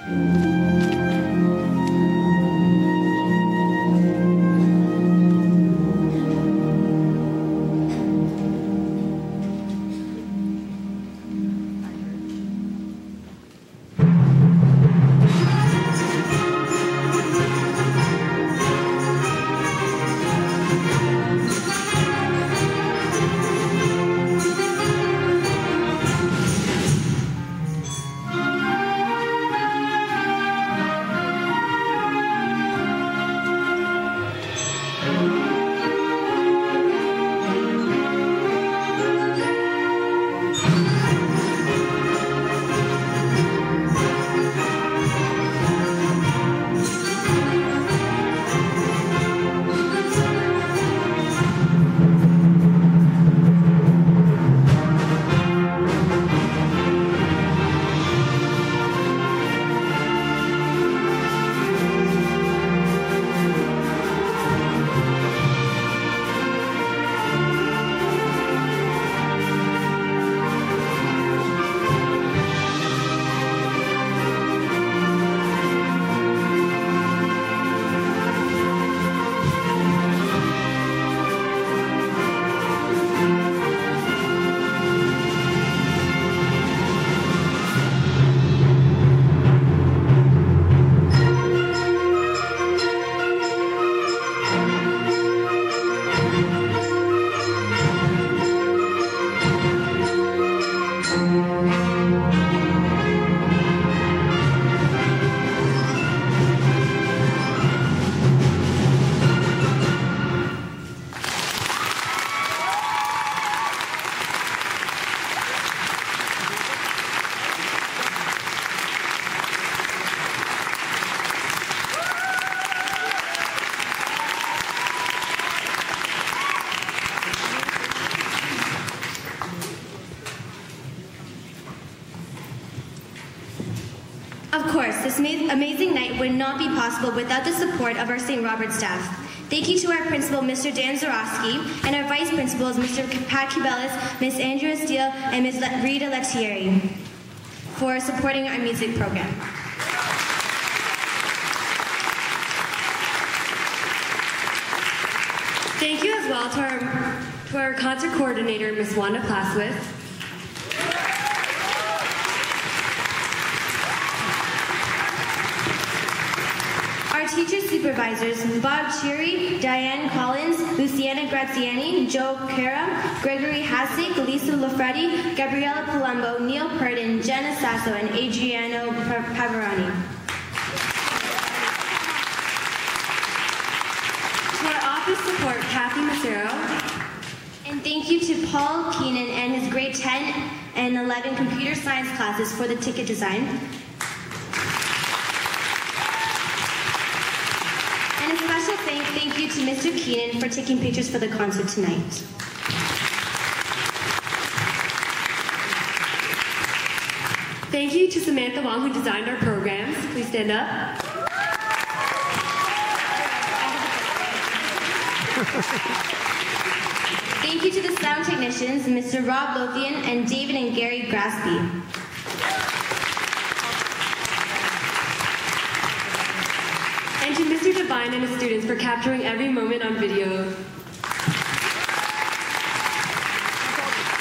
Of course, this amazing night would not be possible without the support of our St. Robert staff. Thank you to our principal, Mr. Dan Zarowski, and our vice principals, Mr. Pat Cubelis, Ms. Andrea Steele, and Ms. Rita Lettieri, for supporting our music program. Thank you as well to our concert coordinator, Ms. Wanda Plaswith. Our teacher supervisors, Bob Cheery, Diane Collins, Luciana Graziani, Joe Cara, Gregory Hassick, Lisa Lafretti, Gabriella Palumbo, Neil Purdon, Jenna Sasso, and Adriano Pavarani. To our office support, Kathy Macero. And thank you to Paul Keenan and his grade 10 and 11 computer science classes for the ticket design. And a special thank you to Mr. Keenan for taking pictures for the concert tonight. Thank you to Samantha Wong, who designed our programs. Please stand up. Thank you to the sound technicians, Mr. Rob Lothian and David and Gary Graspy. And to Mr. Devine and his students for capturing every moment on video.